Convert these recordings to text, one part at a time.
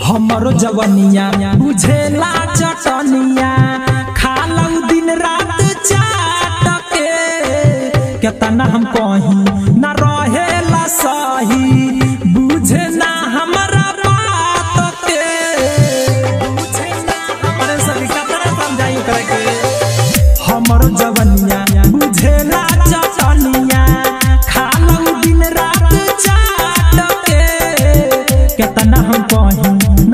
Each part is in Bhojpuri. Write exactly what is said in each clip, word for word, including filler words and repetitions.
हमरो जवनिया बुझेला चटनिया खाला दिन रात चाट के केतना हम कहीं ना रहेला सही बुझे ना हमरा बात के बुझे ना हमरे सभी कतना समझाई करे के हमरो जवनिया बुझेला चटनिया खाला दिन रात चाट के केतना हम कहीं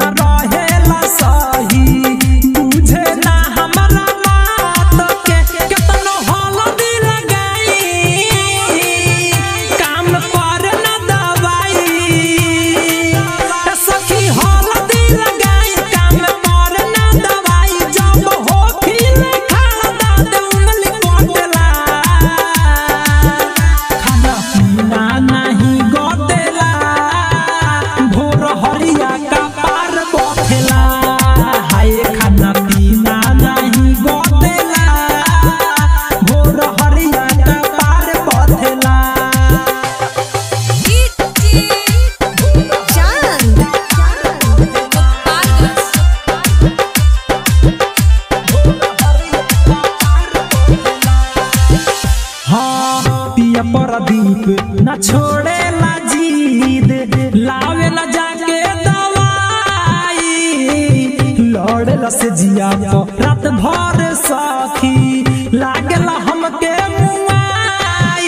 प्रदीप न छोड़ेला जीद लावेला जाके दवाई लड़ेला से जिया तो रात भर सखी लागेला हमके मुआई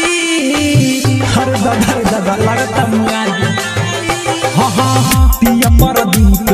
हर दगा दगा लगता मुआई हाँ हाँ पिया प्रदीप